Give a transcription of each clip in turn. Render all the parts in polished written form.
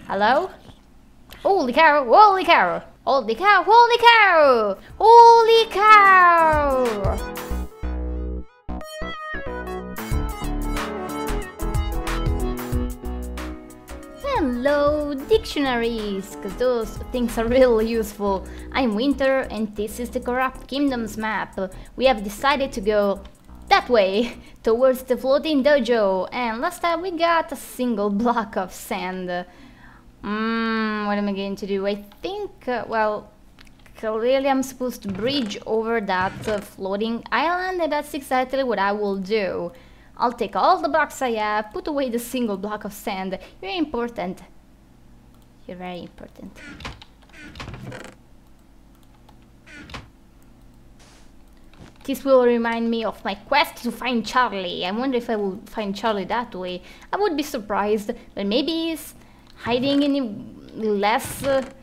Hello? Holy cow! Holy cow! Holy cow! Holy cow! Holy cow! Hello, dictionaries, because those things are really useful. I'm Winter and this is the Korrupt Kingdoms map. We have decided to go that way, towards the floating dojo, and last time we got a single block of sand. What am I going to do? I think, well, clearly I'm supposed to bridge over that floating island, and that's exactly what I will do. I'll take all the blocks I have, put away the single block of sand. You're important. You're very important. This will remind me of my quest to find Charlie. I wonder if I will find Charlie that way. I would be surprised, but maybe he's hiding in a less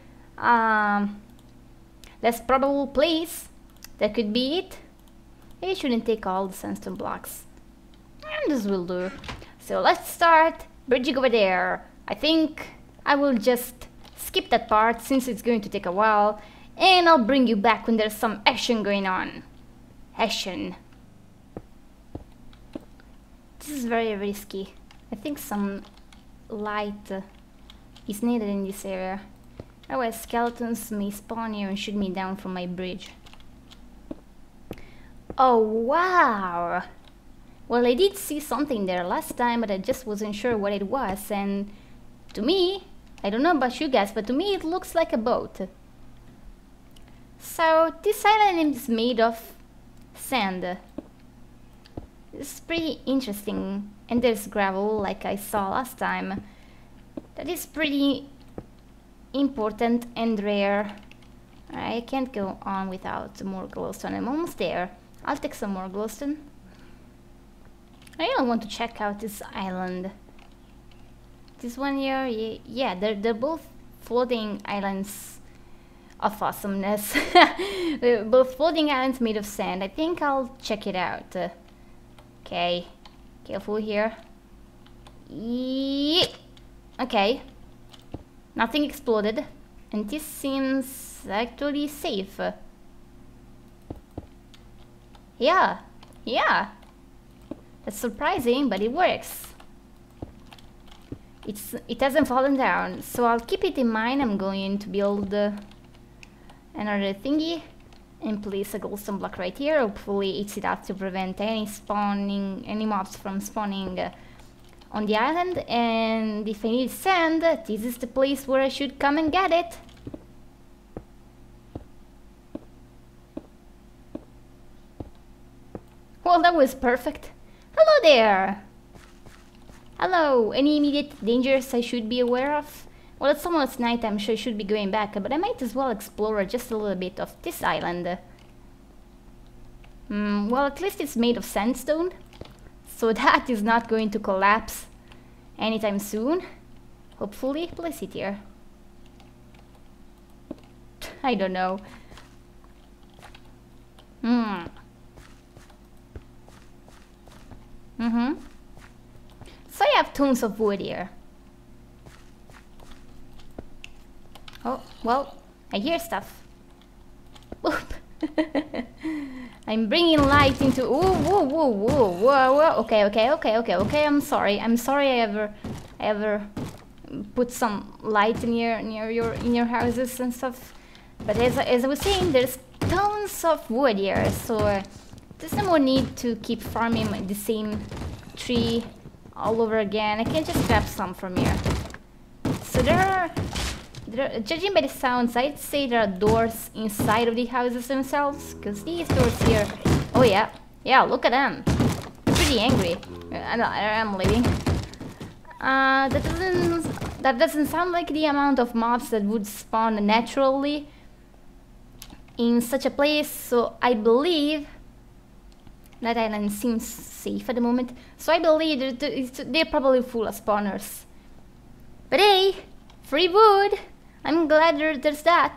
probable place. That could be it. Maybe I shouldn't take all the sandstone blocks. And this will do. So let's start bridging over there. I think I will just skip that part since it's going to take a while, and I'll bring you back when there's some action going on. Action. This is very risky. I think some light is needed in this area. Otherwise skeletons may spawn here and shoot me down from my bridge. Oh wow! Well, I did see something there last time, but I just wasn't sure what it was, and to me, I don't know about you guys, but to me it looks like a boat. So this island is made of sand. It's pretty interesting, and there's gravel like I saw last time. That is pretty important and rare. I can't go on without more glowstone. I'm almost there. I'll take some more glowstone. I really want to check out this island. This one here, yeah, they're both floating islands of awesomeness. Both floating islands made of sand. I think I'll check it out. Okay, careful here. Okay, nothing exploded, and this seems actually safe. Yeah. That's surprising, but it works. It hasn't fallen down, so I'll keep it in mind. I'm going to build another thingy and place a glowstone block right here. Hopefully it's enough to prevent any mobs from spawning on the island. And if I need sand, this is the place where I should come and get it. Well, that was perfect. Hello there! Hello! Any immediate dangers I should be aware of? Well, it's almost nighttime, so I should be going back, but I might as well explore just a little bit of this island. Well, at least it's made of sandstone, so that is not going to collapse anytime soon. Hopefully. Place it here. I don't know. So I have tons of wood here. Oh, well, I hear stuff. Oop. I'm bringing light into... Whoa. Okay, I'm sorry. I ever put some light in your houses and stuff. But as I was saying, there's tons of wood here, so there's no more need to keep farming the same tree all over again. I can just grab some from here. So there are, judging by the sounds, I'd say there are doors inside of the houses themselves, because these doors here, oh yeah, look at them. They're pretty angry. I'm leaving. That doesn't sound like the amount of mobs that would spawn naturally in such a place, so I believe that island seems safe at the moment. So I believe they're probably full of spawners. But hey, free wood! I'm glad there's that.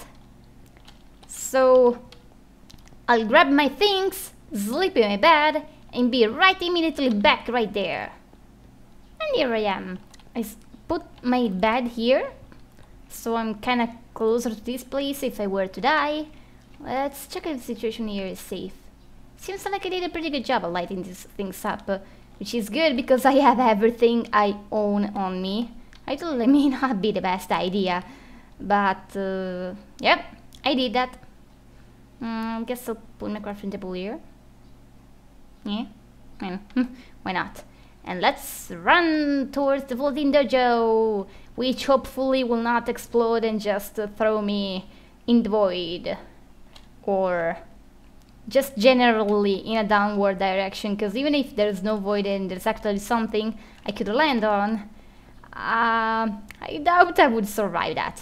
So I'll grab my things, sleep in my bed, and be right immediately back right there. And here I am. I put my bed here So I'm kinda closer to this place if I were to die. Let's check if the situation here is safe. Seems like I did a pretty good job of lighting these things up, which is good because I have everything I own on me. I told it may not be the best idea, but yep, I did that. Guess I'll put my crafting table here. Yeah, why not? And let's run towards the floating dojo, which hopefully will not explode and just throw me in the void. Or just generally in a downward direction, because even if there's no void and there's actually something I could land on, I doubt I would survive that.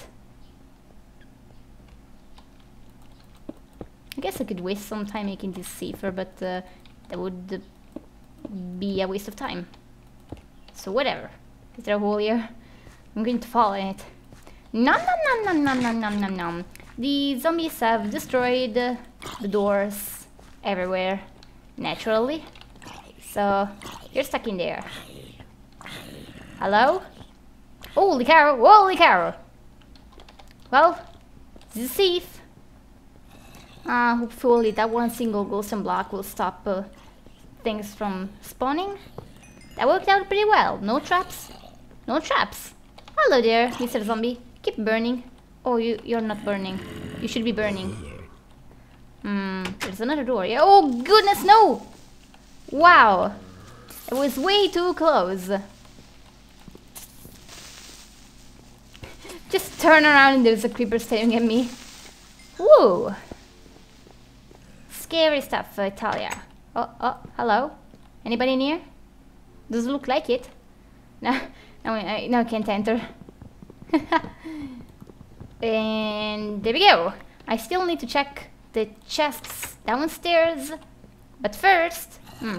I guess I could waste some time making this safer, but that would be a waste of time. So whatever. Is there a hole here? I'm going to fall in it. Nom nom nom nom nom nom nom nom nom. The zombies have destroyed the doors everywhere, naturally. So you're stuck in there. Hello? Holy cow! Holy cow! Well, this is safe. Hopefully that one single glowstone block will stop things from spawning. That worked out pretty well. No traps. No traps. Hello there, Mr. Zombie. Keep burning. Oh, you're not burning. You should be burning. There's another door. Yeah. Oh goodness, no! Wow. It was way too close. Just turn around and there's a creeper staring at me. Whoa. Scary stuff, Italia. Oh, hello? Anybody near? Does it look like it? No, I can't enter. And there we go. I still need to check the chests downstairs. But first...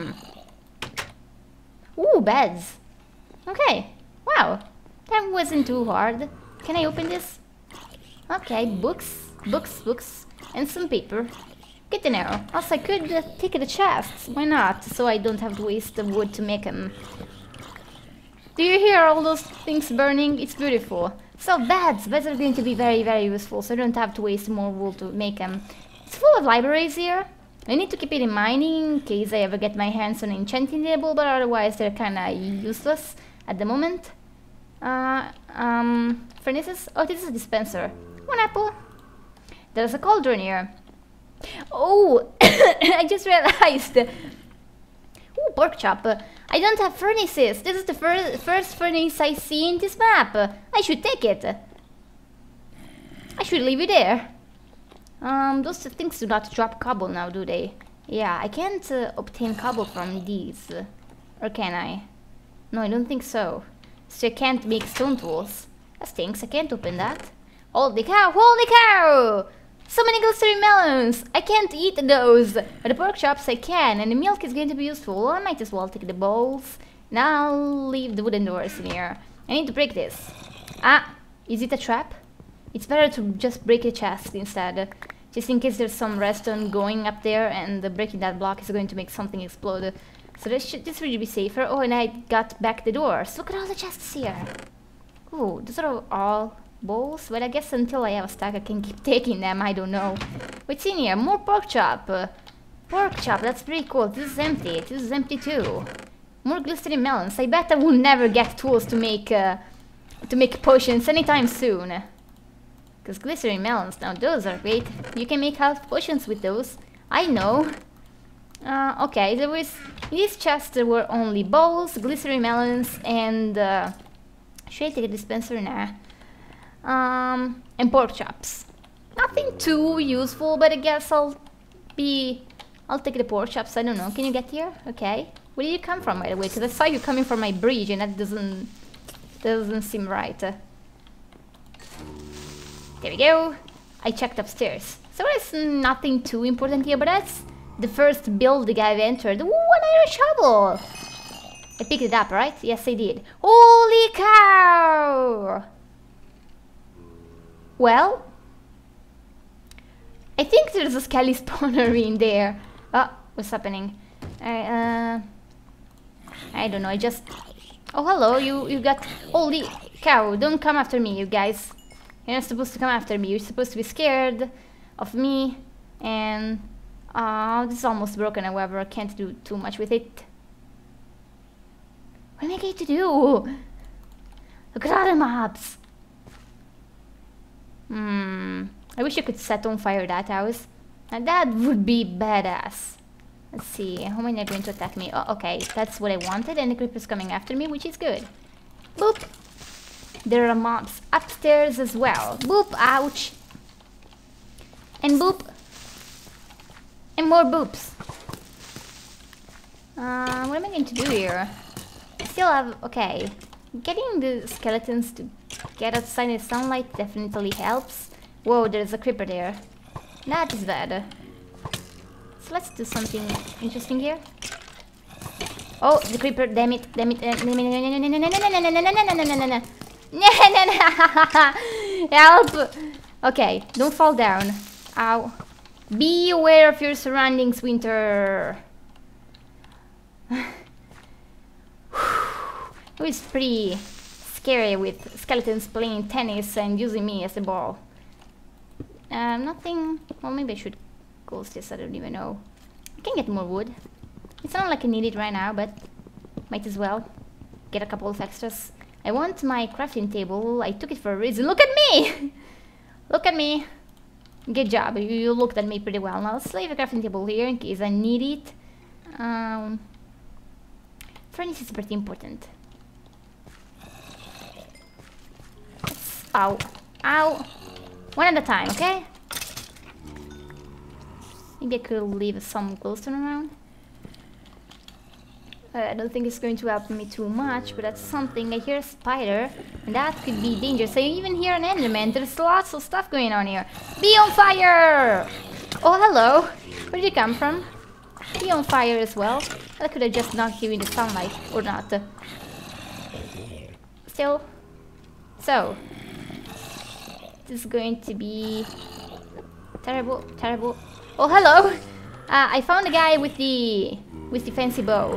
Ooh, beds. Okay. Wow. That wasn't too hard. Can I open this? Okay, books, and some paper. Good to know. Also, I could take the chests. Why not? So I don't have to waste the wood to make them. Do you hear all those things burning? It's beautiful. So beds are going to be very, very useful. So I don't have to waste more wood to make them. It's full of libraries here. I need to keep it in mind in case I ever get my hands on an enchanting table, but otherwise they're kinda useless at the moment. Furnaces? Oh, this is a dispenser. One apple. There's a cauldron here. Oh, I just realized. Ooh, pork chop. I don't have furnaces. This is the first furnace I see in this map. I should take it. I should leave it there. Those things do not drop cobble now, do they? Yeah, I can't obtain cobble from these. Or can I? No, I don't think so. So I can't make stone tools. That stinks, I can't open that. Holy cow, holy cow! So many glittery melons! I can't eat those! But the pork chops I can, and the milk is going to be useful. I might as well take the bowls. Now I'll leave the wooden doors in here. I need to break this. Ah, is it a trap? It's better to just break the chest instead. Just in case there's some redstone going up there and breaking that block is going to make something explode. So this should be safer. Oh, and I got back the doors. Look at all the chests here. Ooh, those are all bowls. Well, I guess until I have a stack I can keep taking them. I don't know. What's in here? More pork chop. Pork chop, that's pretty cool. This is empty. This is empty too. More glistening melons. I bet I will never get tools to make potions anytime soon. Because glycerin melons, now those are great. You can make health potions with those. I know. Okay, there was... In this chest there were only bowls, glycerin melons, and... should I take a dispenser? Nah. And pork chops. Nothing too useful, but I guess I'll take the pork chops. I don't know. Can you get here? Okay. Where did you come from, by the way? Because I saw you coming from my bridge, and that doesn't seem right. There we go. I checked upstairs. So there's nothing too important here, but that's the first building I've entered. Ooh, another shovel! I picked it up, right? Yes, I did. Holy cow! Well, I think there's a skelly spawner in there. Oh, what's happening? I don't know, I just... Oh, hello, you got... Holy cow, don't come after me, you guys. You're not supposed to come after me. You're supposed to be scared of me. And this is almost broken, however, I can't do too much with it. What am I going to do? Look at all the mobs. I wish I could set on fire that house. And that would be badass. Let's see, how many are going to attack me? Oh, okay, that's what I wanted, and the creeper's coming after me, which is good. Boop! There are mobs upstairs as well. Boop! Ouch! And boop! And more boops. What am I going to do here? I still have... okay. Getting the skeletons to get outside in the sunlight definitely helps. Whoa, there's a creeper there. That is bad. So let's do something interesting here. Oh, the creeper, damn it, damn it. Help! Okay, don't fall down. Ow. Be aware of your surroundings, Winter. It was pretty scary with skeletons playing tennis and using me as a ball. Nothing... well, maybe I should close this, I don't even know. I can get more wood. It's not like I need it right now, but might as well get a couple of extras. I want my crafting table. I took it for a reason. Look at me! Look at me! Good job, you looked at me pretty well. Now let's leave a crafting table here in case I need it. Furnace is pretty important. Ow. Ow! One at a time, okay? Maybe I could leave some glowstone around. I don't think it's going to help me too much, but that's something. I hear a spider, and that could be dangerous. I even hear an enderman. There's lots of stuff going on here. Be on fire! Oh, hello. Where did you come from? Be on fire as well. I could have just knocked you in the sunlight, or not. Still. So. This is going to be terrible, terrible. Oh, hello! I found a guy with the fancy bow.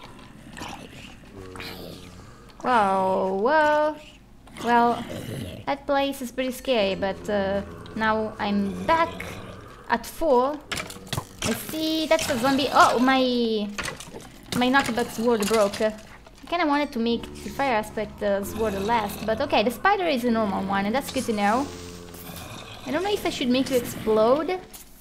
Whoa, whoa. Well, that place is pretty scary, but now I'm back at full. I see that's a zombie. Oh, my knockback sword broke. I kinda wanted to make the fire aspect sword last, but okay, the spider is a normal one, and that's good to know. I don't know if I should make you explode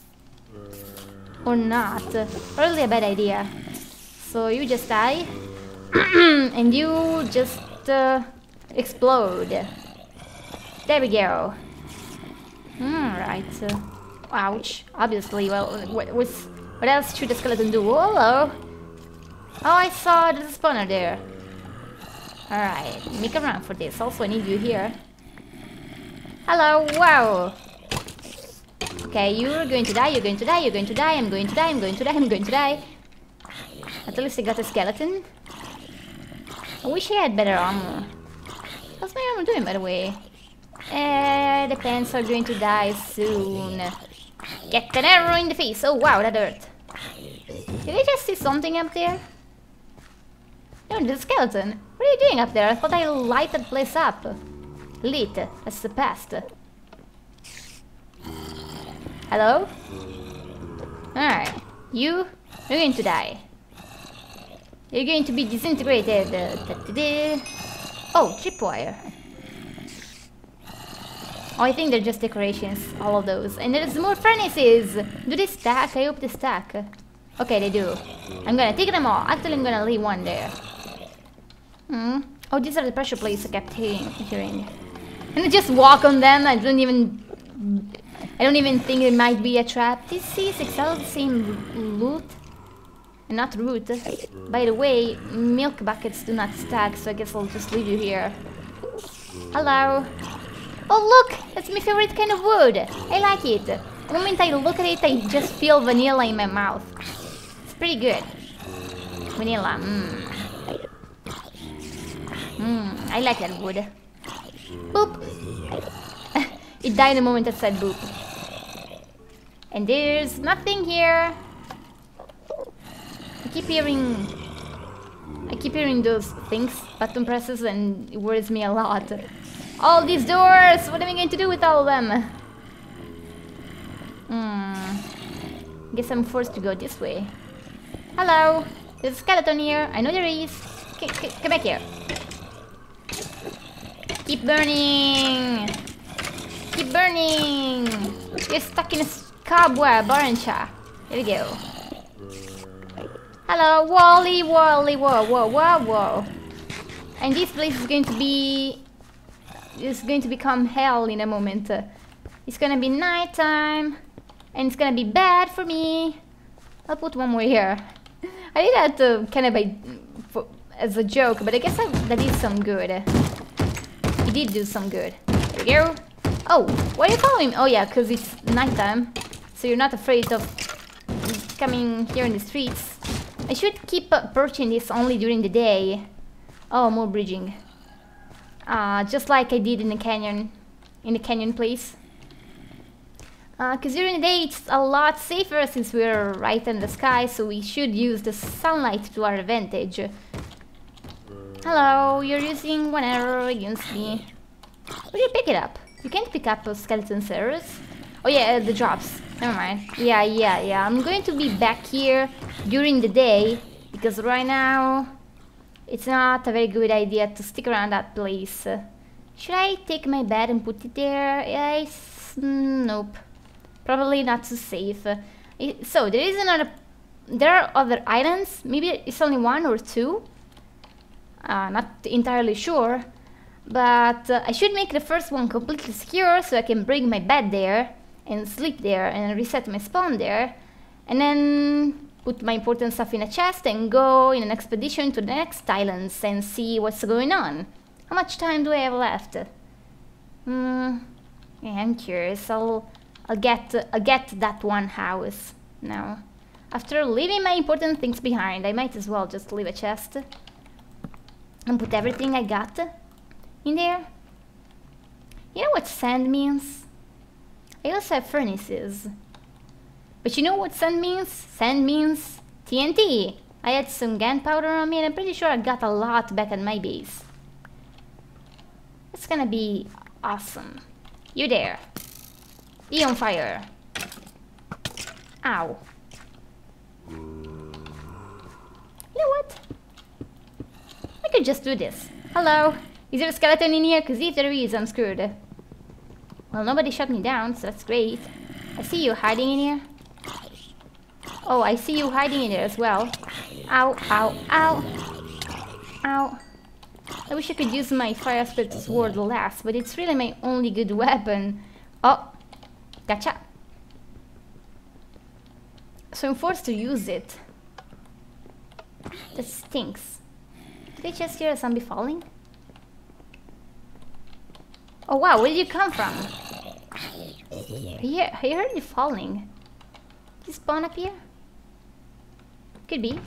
or not. Probably a bad idea. So you just die, and you just explode. There we go. Right. Ouch. Obviously, well, what else should the skeleton do? Oh, hello. Oh, I saw there's a spawner there. Alright, make a run for this. Also, I need you here. Hello, wow. Okay, you're going to die, you're going to die, you're going to die, I'm going to die, I'm going to die, I'm going to die. At least I got a skeleton. I wish I had better armor. How's my armor doing, by the way? The pants are going to die soon. Get an arrow in the face. Oh, wow, that hurt. Did I just see something up there? No, there's a skeleton. What are you doing up there? I thought I light that place up. Lit. That's the past. Hello? Alright. You're going to die. You're going to be disintegrated. Oh, tripwire. Oh, I think they're just decorations, all of those. And there's more furnaces! Do they stack? I hope they stack. Okay, they do. I'm gonna take them all. Actually, I'm gonna leave one there. Oh, these are the pressure plates I kept hearing. And I just walk on them. I don't even think it might be a trap. This C6 all the same loot. And not root. By the way, milk buckets do not stack, so I guess I'll just leave you here. Hello. Oh look! That's my favorite kind of wood! I like it! The moment I look at it, I just feel vanilla in my mouth. It's pretty good. Vanilla, I like that wood. Boop! It died the moment I said boop. And there's nothing here. I keep hearing those things, button presses, and it worries me a lot. All these doors! What am I going to do with all of them? Guess I'm forced to go this way. Hello! There's a skeleton here. I know there is. Come back here. Keep burning! Keep burning! You're stuck in a cobweb, aren't ya? Here we go. Hello, Wally, Wally, whoa, whoa, whoa, whoa. And this place is going to be... It's going to become hell in a moment. It's gonna be nighttime. And it's gonna be bad for me. I'll put one more here. I did that kind of as a joke, but I guess that did some good. It did do some good. There we go. Oh, why are you following me? Oh yeah, because it's nighttime. So you're not afraid of coming here in the streets. I should keep approaching this only during the day. Oh, more bridging. Just like I did in the canyon place. Because during the day it's a lot safer since we're right in the sky, so we should use the sunlight to our advantage. Hello, you're using one arrow against me. Where do you pick it up? You can't pick up skeleton arrows. Oh yeah, the drops. Never mind. Yeah. I'm going to be back here during the day, because right now it's not a very good idea to stick around that place. Should I take my bed and put it there? Yes. Nope. Probably not too safe. So there is there are other islands. Maybe it's only one or two. Not entirely sure. But I should make the first one completely secure so I can bring my bed there and sleep there and reset my spawn there. And then put my important stuff in a chest and go in an expedition to the next islands and see what's going on. How much time do I have left? Yeah, I'm curious. I'll get that one house now. After leaving my important things behind, I might as well just leave a chest and put everything I got in there. You know what sand means? I also have furnaces. But you know what sand means? Sand means TNT. I had some gunpowder on me and I'm pretty sure I got a lot back at my base. It's gonna be awesome. You there. Be on fire. Ow. You know what? I could just do this. Hello. Is there a skeleton in here? Because if there is, I'm screwed. Well, nobody shot me down, so that's great. I see you hiding in here. Oh, I see you hiding in there as well. Ow, ow, ow. Ow. I wish I could use my fire split sword last, but it's really my only good weapon. Oh. Gotcha. So I'm forced to use it. That stinks. Did I just hear a zombie falling? Oh wow, where did you come from? Yeah, I heard you falling. Did you spawn up here? Could be.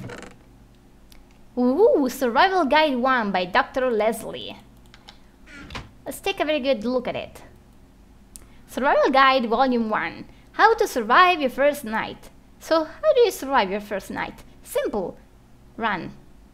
Ooh, Survival Guide 1 by Dr. Leslie. Let's take a very good look at it. Survival Guide Volume 1. How to survive your first night. So, how do you survive your first night? Simple. Run.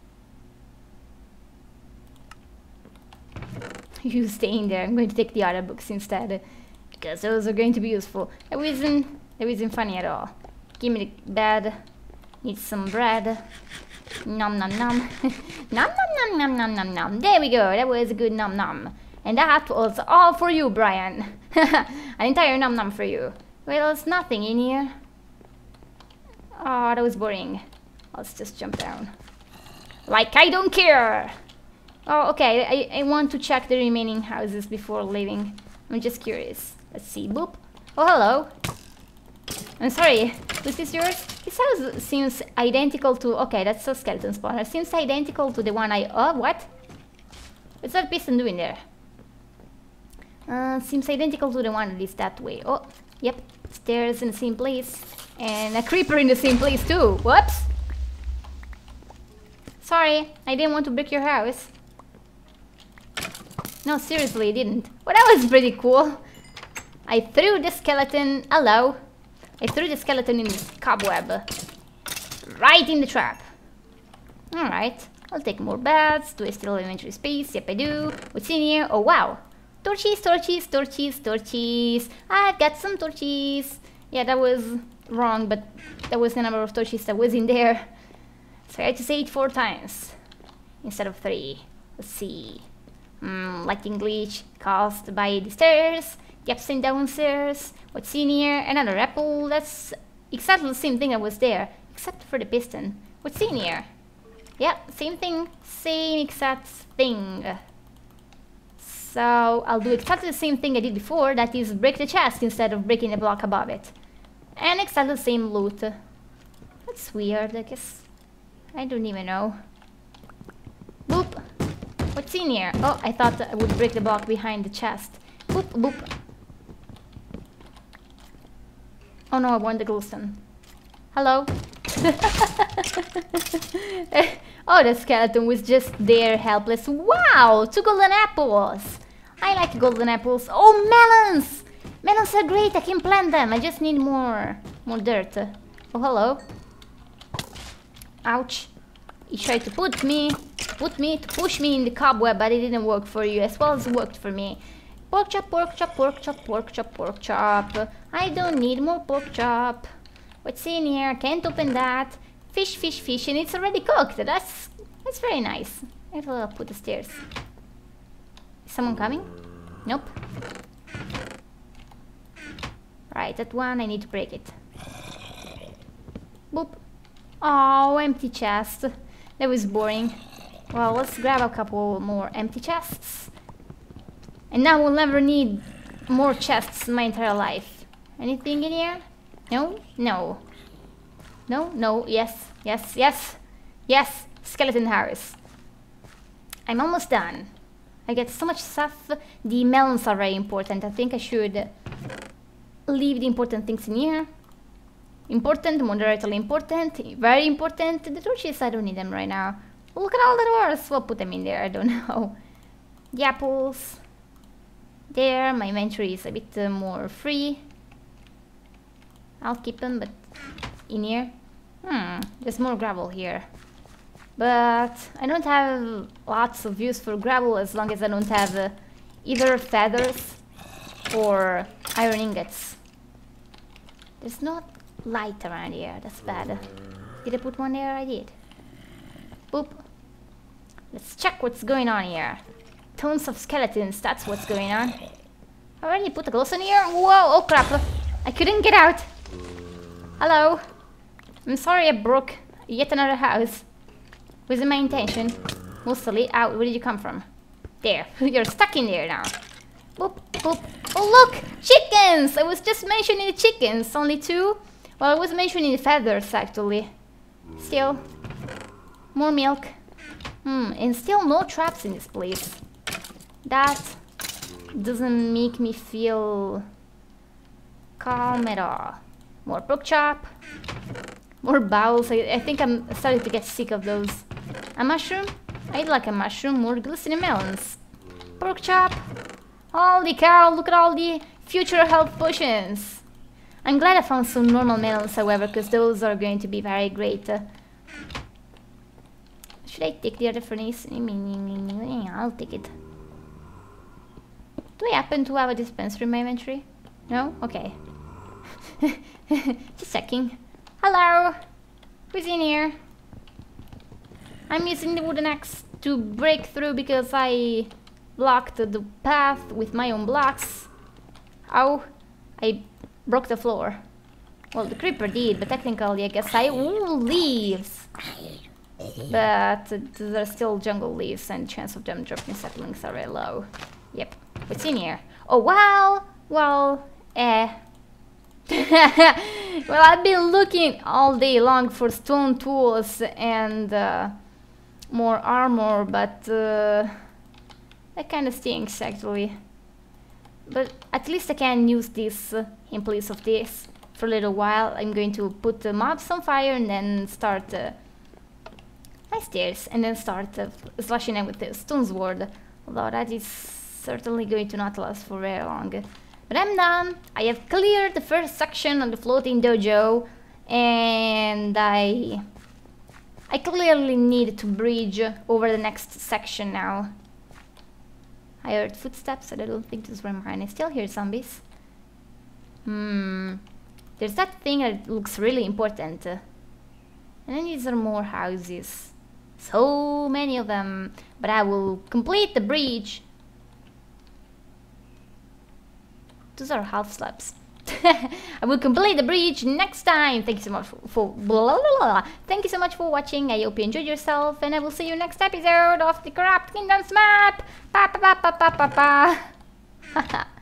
You stay in there. I'm going to take the other books instead, because those are going to be useful. That wasn't funny at all. Give me the bed. Need some bread. Nom nom nom. Nom nom nom nom nom nom nom. There we go. That was a good nom nom. And that was all for you, Brian. An entire nom nom for you. Well, there's nothing in here. Oh, that was boring. Let's just jump down. Like I don't care. Oh, okay. I want to check the remaining houses before leaving. I'm just curious. Let's see. Boop. Oh, hello. I'm sorry. Was this yours? This house seems identical to... Okay, that's a skeleton spawner. Seems identical to the one I... Oh, what? What's that piston doing there? Seems identical to the one that is that way. Oh, yep. Stairs in the same place. And a creeper in the same place too. Whoops. Sorry, I didn't want to break your house. No, seriously, I didn't. Well, that was pretty cool. I threw the skeleton... Hello. I threw the skeleton in this cobweb. Right in the trap. Alright. I'll take more beds. Do I still have inventory space? Yep, I do. What's in here? Oh, wow. Torches, torches, torches, torches. I've got some torches. Yeah, that was wrong, but that was the number of torches that was in there. So I had to say it 4 times instead of 3. Let's see. Lighting glitch caused by the stairs, the ups and down stairs. What's in here? Another apple. That's exactly the same thing that was there, except for the piston. What's in here? Yeah, same thing. Same exact thing. So I'll do exactly the same thing I did before, that is break the chest instead of breaking the block above it. And exactly the same loot. That's weird, I guess. I don't even know. Boop! What's in here? Oh, I thought I would break the block behind the chest. Boop, boop. Oh no, I want the glowstone. Hello? Oh, the skeleton was just there, helpless. Wow! 2 golden apples! I like golden apples. Oh, melons! Melons are great, I can plant them. I just need more dirt. Oh, hello. Ouch. He tried to push me in the cobweb, but it didn't work for you as well as it worked for me. Pork chop, pork chop, pork chop, pork chop, pork chop. I don't need more pork chop. What's in here? Can't open that. Fish, fish, fish, and it's already cooked. That's very nice. I'll put the stairs. Is someone coming? Nope. Right, that one I need to break it. Boop. Oh, empty chest. That was boring. Well, let's grab a couple more empty chests. And now we'll never need more chests in my entire life. Anything in here? No? No. No? No. Yes. Yes. Yes. Yes. Skeleton house. I'm almost done. I get so much stuff. The melons are very important. I think I should leave the important things in here. Important, moderately important, very important. The torches, I don't need them right now. Look at all the doors. We'll put them in there. I don't know. The apples. There. My inventory is a bit more free. I'll keep them, but in here. There's more gravel here. But I don't have lots of use for gravel as long as I don't have either feathers or iron ingots. There's not light around here. That's bad. Did I put one there? I did. Boop. Let's check what's going on here. Tons of skeletons. That's what's going on. I already put a glowstone here. Whoa! Oh crap! I couldn't get out. Hello. I'm sorry I broke yet another house. Wasn't my intention. Mostly. Out. Where did you come from? There. You're stuck in there now. Boop, boop. Oh look! Chickens! I was just mentioning the chickens. Only 2? Well, I was mentioning the feathers actually. Still. More milk. And still no traps in this place. That doesn't make me feel calm at all. More pork chop. More bowels. I think I'm starting to get sick of those. A mushroom? I'd like a mushroom. More glistening melons. Pork chop. Holy cow, look at all the future health potions. I'm glad I found some normal melons, however, because those are going to be very great. Should I take the other furnace? I'll take it. Do I happen to have a dispenser in my inventory? No? Okay. Just checking. Hello! Who's in here? I'm using the wooden axe to break through because I blocked the path with my own blocks. Ow! I broke the floor. Well, the creeper did, but technically I guess I... Ooh, leaves! But there are still jungle leaves and the chance of them dropping saplings are very low. Yep. What's in here? Oh, wow! Well, well, I've been looking all day long for stone tools and more armor, but that kind of stinks actually. But at least I can use this in place of this for a little while. I'm going to put the mobs on fire and then start my stairs and then start slashing them with the stone sword. Although that is certainly going to not last for very long. But I'm done. I have cleared the first section of the floating dojo, and I clearly need to bridge over the next section now. I heard footsteps, and I don't think those were mine. I still hear zombies. There's that thing that looks really important. And then these are more houses. So many of them. But I will complete the bridge. Those are half slabs. I will complete the bridge next time. Thank you so much for blah, blah, blah. Thank you so much for watching. I hope you enjoyed yourself, and I will see you next episode of the Corrupt Kingdoms map. Pa pa pa pa pa pa pa.